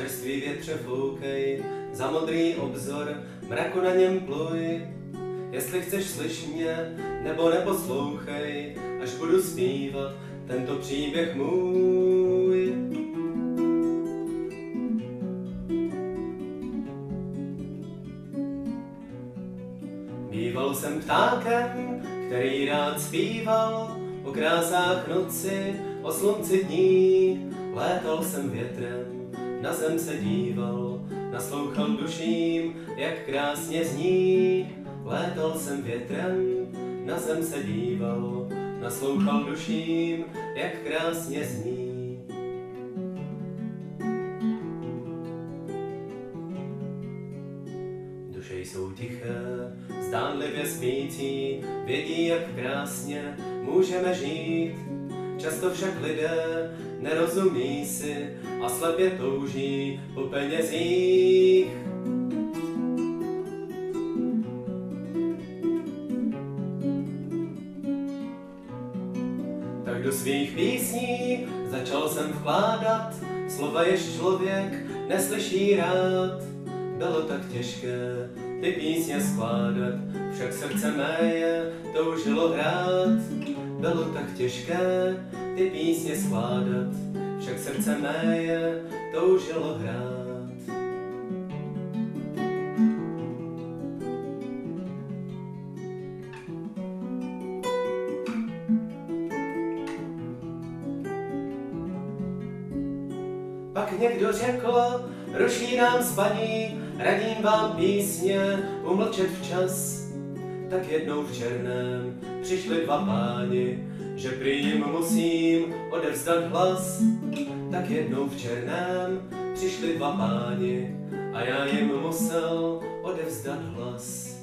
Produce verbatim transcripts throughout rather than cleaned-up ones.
čerstvý větře foukej, za modrý obzor, mraku na něm pluj. Jestli chceš, slyš mě, nebo neposlouchej, až budu zpívat tento příběh můj. Býval jsem ptákem, který rád zpíval o krásách noci, o slunci dní. Létal jsem větrem, na zem se díval, naslouchal duším, jak krásně zní. Létal jsem větrem, na zem se díval, naslouchal duším, jak krásně zní. Duše jsou tiché, zdánlivě spící, vědí, jak krásně můžeme žít. Často však lidé nerozumí si a slepě touží po penězích. Tak do svých písní začal jsem vkládat slova, jež člověk neslyší rád. Bylo tak těžké ty písně skládat, však srdce mé je toužilo hrát. Bylo tak těžké ty písně skládat, však srdce mé je toužilo hrát. Pak někdo řekl, ruší nám spaní, radím vám písně umlčet včas. Tak jednou v černém přišli dva páni, že prý jim musím odevzdat hlas. Tak jednou v černém přišli dva páni a já jim musel odevzdat hlas.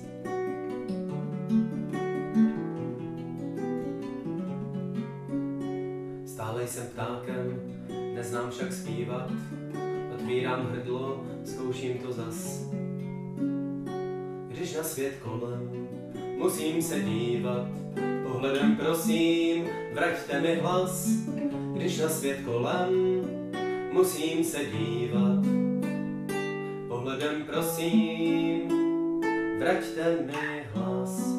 Stále jsem ptákem, neznám však zpívat, otvírám hrdlo, zkouším to zas. Když na svět kolem musím se dívat, pohledem prosím, vraťte mi hlas. Když na svět kolem musím se dívat, pohledem prosím, vraťte mi hlas.